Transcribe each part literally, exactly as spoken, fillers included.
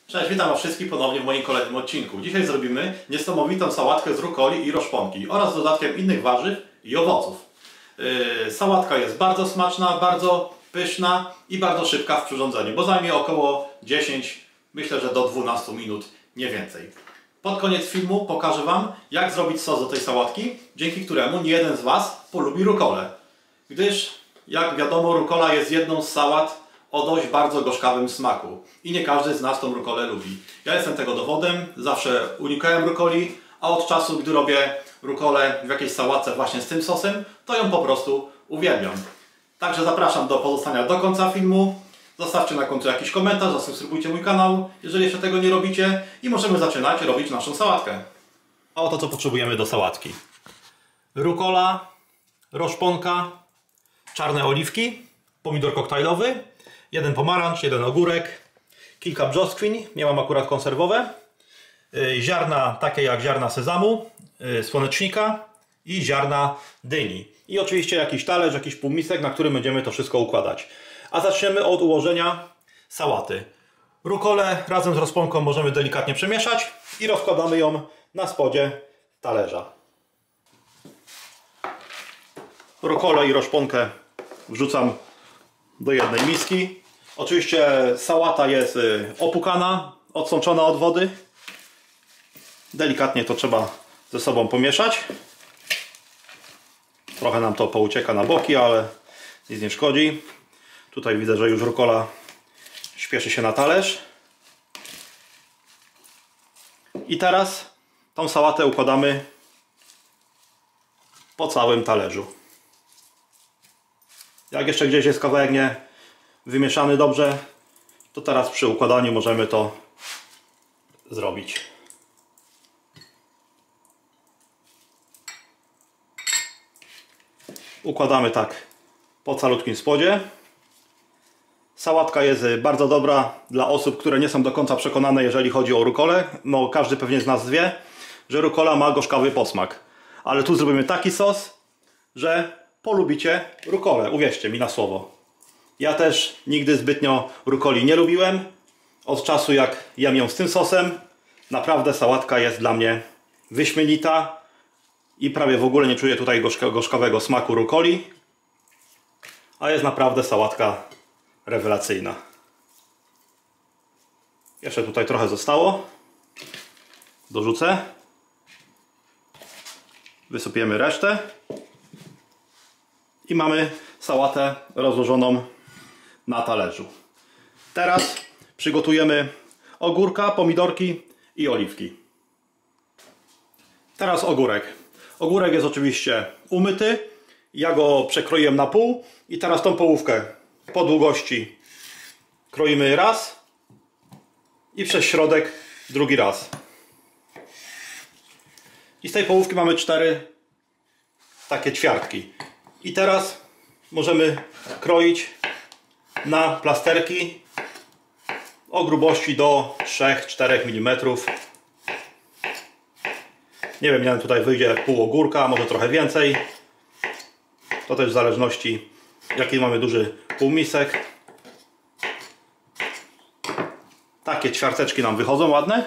Cześć, witam Was wszystkich ponownie w moim kolejnym odcinku. Dzisiaj zrobimy niesamowitą sałatkę z rukoli i roszponki oraz z dodatkiem innych warzyw i owoców. Yy, sałatka jest bardzo smaczna, bardzo pyszna i bardzo szybka w przyrządzeniu, bo zajmie około dziesięć, myślę, że do dwunastu minut, nie więcej. Pod koniec filmu pokażę Wam, jak zrobić sos do tej sałatki, dzięki któremu nie jeden z Was polubi rukolę. Gdyż, jak wiadomo, rukola jest jedną z sałat o dość bardzo gorzkawym smaku. I nie każdy z nas tą rukolę lubi. Ja jestem tego dowodem, zawsze unikałem rukoli, a od czasu, gdy robię rukolę w jakiejś sałatce właśnie z tym sosem, to ją po prostu uwielbiam. Także zapraszam do pozostania do końca filmu. Zostawcie na końcu jakiś komentarz, zasubskrybujcie mój kanał, jeżeli jeszcze tego nie robicie, i możemy zaczynać robić naszą sałatkę. A oto co potrzebujemy do sałatki. Rukola, roszponka, czarne oliwki, pomidor koktajlowy, jeden pomarańcz, jeden ogórek, kilka brzoskwiń, nie mam akurat konserwowe, ziarna takie jak ziarna sezamu, słonecznika i ziarna dyni. I oczywiście jakiś talerz, jakiś półmisek, na którym będziemy to wszystko układać. A zaczniemy od ułożenia sałaty. Rukolę razem z roszponką możemy delikatnie przemieszać i rozkładamy ją na spodzie talerza. Rukolę i roszponkę wrzucam do jednej miski. Oczywiście sałata jest opłukana, odsączona od wody. Delikatnie to trzeba ze sobą pomieszać. Trochę nam to poucieka na boki, ale nic nie szkodzi. Tutaj widzę, że już rukola śpieszy się na talerz. I teraz tą sałatę układamy po całym talerzu. Jak jeszcze gdzieś jest kawałek nie wymieszany dobrze, to teraz przy układaniu możemy to zrobić. Układamy tak po calutkim spodzie. Sałatka jest bardzo dobra dla osób, które nie są do końca przekonane, jeżeli chodzi o rukolę. No, każdy pewnie z nas wie, że rukola ma gorzkawy posmak. Ale tu zrobimy taki sos, że polubicie rukolę. Uwierzcie mi na słowo. Ja też nigdy zbytnio rukoli nie lubiłem. Od czasu, jak jem ją z tym sosem, naprawdę sałatka jest dla mnie wyśmienita i prawie w ogóle nie czuję tutaj gorzkawego smaku rukoli. A jest naprawdę sałatka rewelacyjna. Jeszcze tutaj trochę zostało. Dorzucę. Wysypiemy resztę. I mamy sałatę rozłożoną na talerzu. Teraz przygotujemy ogórka, pomidorki i oliwki. Teraz ogórek. Ogórek jest oczywiście umyty. Ja go przekroiłem na pół i teraz tą połówkę po długości kroimy raz i przez środek drugi raz. I z tej połówki mamy cztery takie ćwiartki. I teraz możemy kroić na plasterki o grubości do trzech do czterech milimetrów. Nie wiem, ile tutaj wyjdzie pół ogórka, może trochę więcej. To też w zależności, jaki mamy duży półmisek. Takie ćwiarteczki nam wychodzą ładne.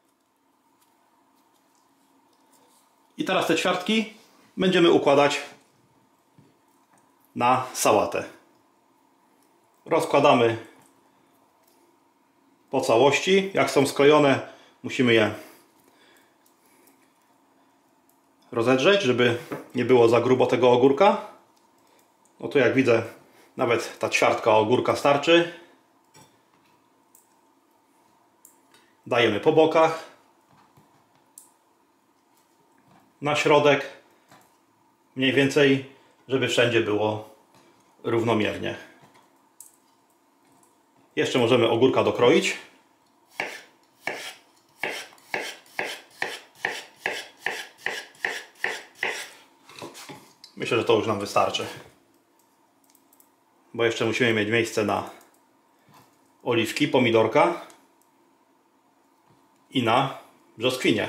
I teraz te ćwiartki będziemy układać na sałatę. Rozkładamy po całości. Jak są sklejone, musimy je rozedrzeć, żeby nie było za grubo tego ogórka. No tu, jak widzę, nawet ta ćwiartka ogórka starczy. Dajemy po bokach, na środek, mniej więcej, żeby wszędzie było równomiernie. Jeszcze możemy ogórka dokroić. Myślę, że to już nam wystarczy. Bo jeszcze musimy mieć miejsce na oliwki, pomidorka i na brzoskwinie.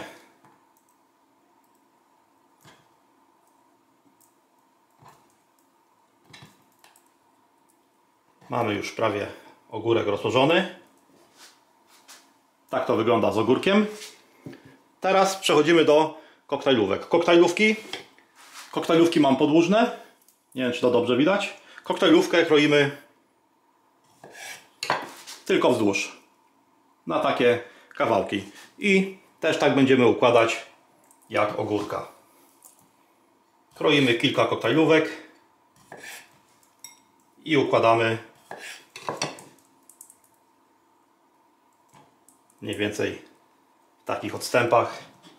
Mamy już prawie ogórek rozłożony. Tak to wygląda z ogórkiem. Teraz przechodzimy do koktajlówek. Koktajlówki. Koktajlówki mam podłużne. Nie wiem, czy to dobrze widać. Koktajlówkę kroimy tylko wzdłuż. Na takie kawałki. I też tak będziemy układać jak ogórka. Kroimy kilka koktajlówek i układamy mniej więcej w takich odstępach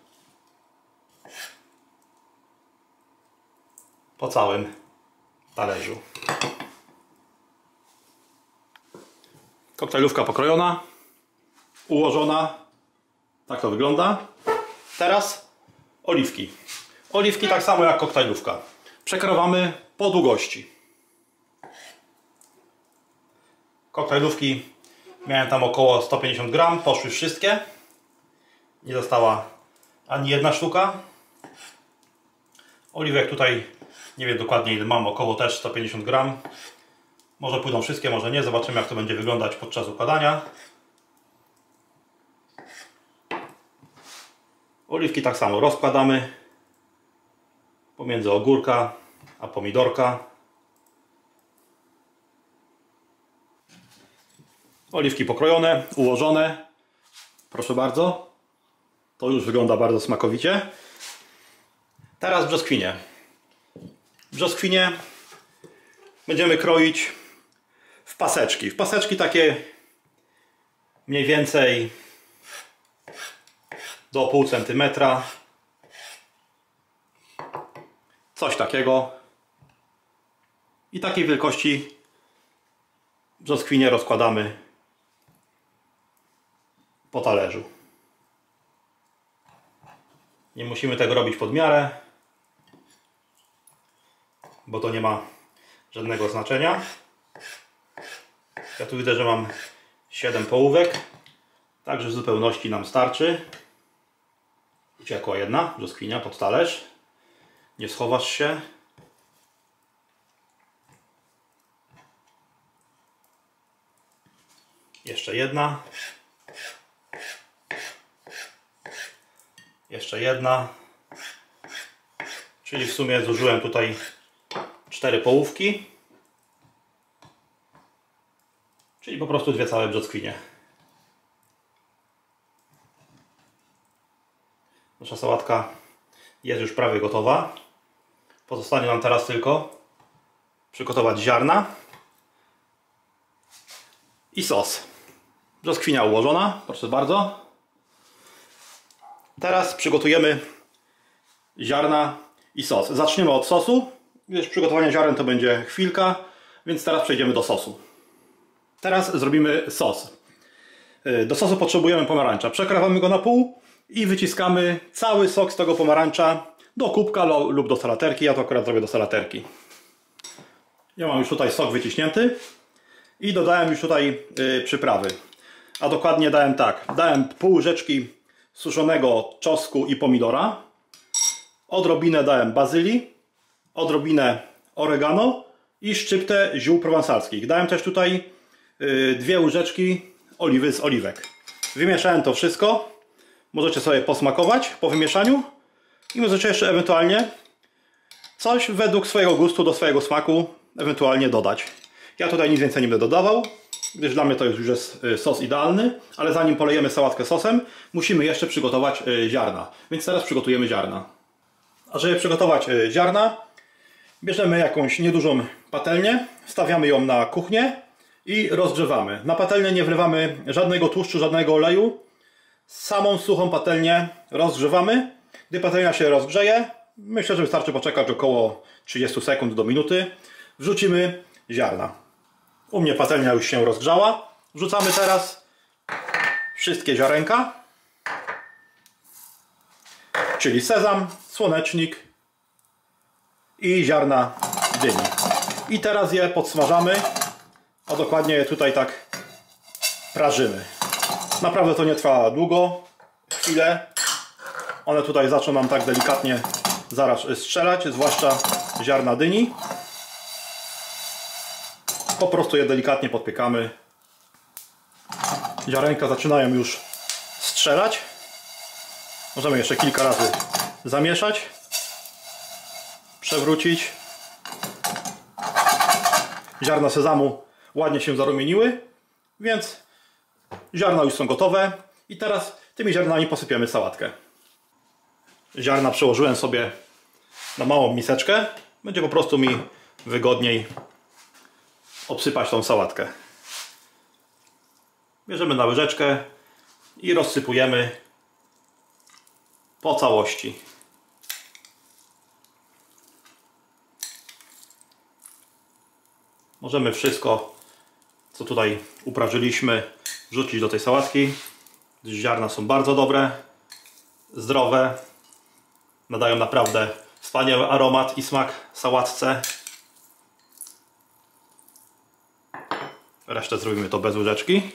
po całym talerzu. Koktajlówka pokrojona, ułożona. Tak to wygląda. Teraz oliwki. Oliwki tak samo jak koktajlówka. Przekrawamy po długości. Koktajlówki miałem tam około sto pięćdziesiąt gram. Poszły wszystkie. Nie została ani jedna sztuka. Oliwek tutaj nie wiem dokładnie ile mam. Około też sto pięćdziesiąt gram. Może pójdą wszystkie, może nie. Zobaczymy jak to będzie wyglądać podczas układania. Oliwki tak samo rozkładamy pomiędzy ogórka a pomidorka. Oliwki pokrojone, ułożone. Proszę bardzo. To już wygląda bardzo smakowicie. Teraz brzoskwinie. Brzoskwinie będziemy kroić w paseczki. W paseczki takie mniej więcej do pół centymetra. Coś takiego. I takiej wielkości brzoskwinie rozkładamy po talerzu. Nie musimy tego robić pod miarę, bo to nie ma żadnego znaczenia. Ja tu widzę, że mam siedem połówek, także w zupełności nam starczy. Uciekła jedna brzoskwinia pod talerz. Nie schowasz się. Jeszcze jedna. Jeszcze jedna. Czyli w sumie zużyłem tutaj cztery połówki. Czyli po prostu dwie całe brzoskwinie. Nasza sałatka jest już prawie gotowa. Pozostanie nam teraz tylko przygotować ziarna i sos. Brzoskwinia ułożona, proszę bardzo. Teraz przygotujemy ziarna i sos. Zaczniemy od sosu, gdyż przygotowanie ziaren to będzie chwilka, więc teraz przejdziemy do sosu. Teraz zrobimy sos. Do sosu potrzebujemy pomarańcza. Przekrawamy go na pół i wyciskamy cały sok z tego pomarańcza do kubka lub do salaterki. Ja to akurat zrobię do salaterki. Ja mam już tutaj sok wyciśnięty i dodałem już tutaj yy, przyprawy. A dokładnie dałem tak. Dałem pół łyżeczki suszonego czosnku i pomidora. Odrobinę dałem bazylii. Odrobinę oregano i szczyptę ziół prowansalskich. Dałem też tutaj yy, dwie łyżeczki oliwy z oliwek. Wymieszałem to wszystko. Możecie sobie posmakować po wymieszaniu. I możecie jeszcze ewentualnie coś według swojego gustu, do swojego smaku ewentualnie dodać. Ja tutaj nic więcej nie będę dodawał, gdyż dla mnie to już jest sos idealny, ale zanim polejemy sałatkę sosem, musimy jeszcze przygotować ziarna. Więc teraz przygotujemy ziarna. A żeby przygotować ziarna, bierzemy jakąś niedużą patelnię, wstawiamy ją na kuchnię i rozgrzewamy. Na patelnię nie wlewamy żadnego tłuszczu, żadnego oleju. Samą suchą patelnię rozgrzewamy. Gdy patelnia się rozgrzeje, myślę, że wystarczy poczekać około trzydzieści sekund do minuty. Wrzucimy ziarna. U mnie patelnia już się rozgrzała. Wrzucamy teraz wszystkie ziarenka, czyli sezam, słonecznik i ziarna dyni. I teraz je podsmażamy, a dokładnie je tutaj tak prażymy. Naprawdę to nie trwa długo, chwilę. One tutaj zaczną nam tak delikatnie zaraz strzelać, zwłaszcza ziarna dyni. Po prostu je delikatnie podpiekamy. Ziarenka zaczynają już strzelać. Możemy jeszcze kilka razy zamieszać, przewrócić. Ziarna sezamu ładnie się zarumieniły, więc ziarna już są gotowe i teraz tymi ziarnami posypiemy sałatkę. Ziarna przełożyłem sobie na małą miseczkę. Będzie po prostu mi wygodniej obsypać tą sałatkę. Bierzemy na łyżeczkę i rozsypujemy po całości. Możemy wszystko, co tutaj uprażyliśmy, wrzucić do tej sałatki. Ziarna są bardzo dobre, zdrowe, nadają naprawdę wspaniały aromat i smak sałatce. Resztę zrobimy to bez łyżeczki.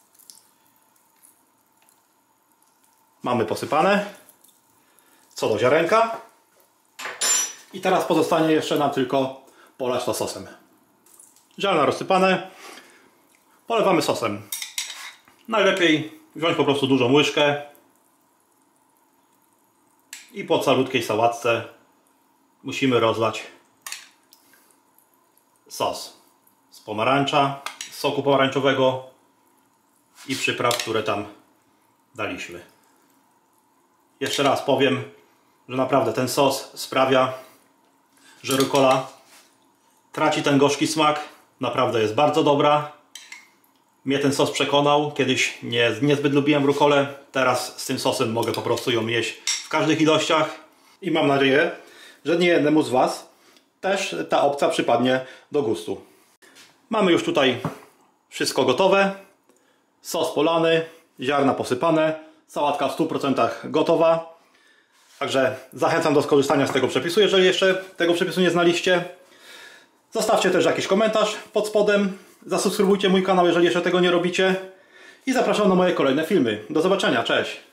Mamy posypane. Co do ziarenka. I teraz pozostanie jeszcze nam tylko polać to sosem. Ziarna rozsypane. Polewamy sosem. Najlepiej wziąć po prostu dużą łyżkę i po calutkiej sałatce musimy rozlać sos z pomarańcza, z soku pomarańczowego i przypraw, które tam daliśmy. Jeszcze raz powiem, że naprawdę ten sos sprawia, że rukola traci ten gorzki smak. Naprawdę jest bardzo dobra. Mnie ten sos przekonał. Kiedyś nie, niezbyt lubiłem rukolę. Teraz z tym sosem mogę po prostu ją jeść w każdych ilościach. I mam nadzieję, że nie jednemu z Was też ta opcja przypadnie do gustu. Mamy już tutaj wszystko gotowe. Sos polany, ziarna posypane, sałatka w stu procentach gotowa. Także zachęcam do skorzystania z tego przepisu, jeżeli jeszcze tego przepisu nie znaliście. Zostawcie też jakiś komentarz pod spodem. Zasubskrybujcie mój kanał, jeżeli jeszcze tego nie robicie. I zapraszam na moje kolejne filmy. Do zobaczenia, cześć!